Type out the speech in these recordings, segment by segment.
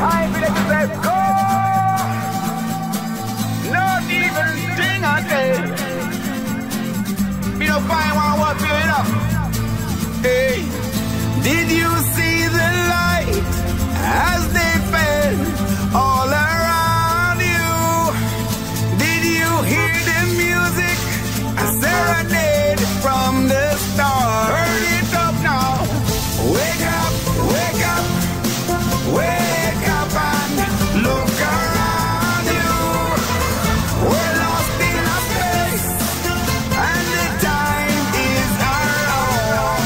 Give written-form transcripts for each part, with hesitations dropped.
I feel like say go. Not even thing I say. Me no find one what feel it up. Hey, did you see the light as they fell all around you? Did you hear the music? A serenade from the stars. Turn it up now. Wake up, wake up, wake up and look around you. We're lost in a space and the time is around.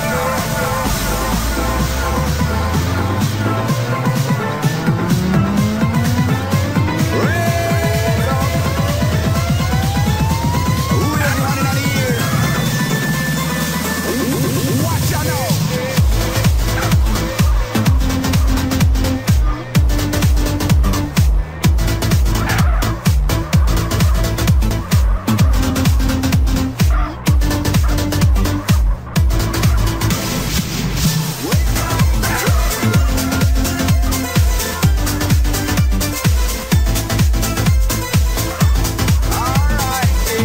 Wake up. Who is running out of here? Watch out now.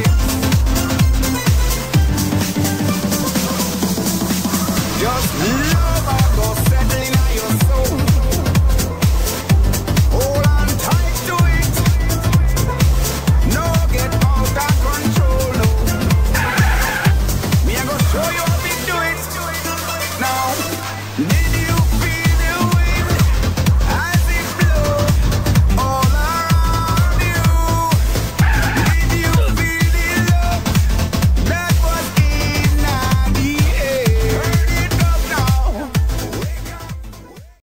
Just